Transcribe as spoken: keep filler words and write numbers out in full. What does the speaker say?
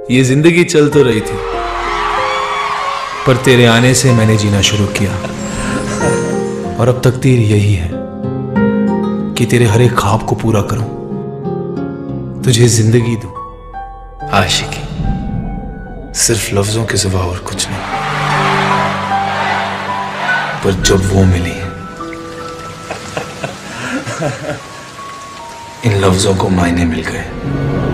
ये जिंदगी चल तो रही थी, पर तेरे आने से मैंने जीना शुरू किया। और अब तकदीर यही है कि तेरे हर एक ख्वाब को पूरा करूं, तुझे जिंदगी दूं। आशिकी सिर्फ लफ्जों के सिवा और कुछ नहीं, पर जब वो मिली इन लफ्जों को मायने मिल गए।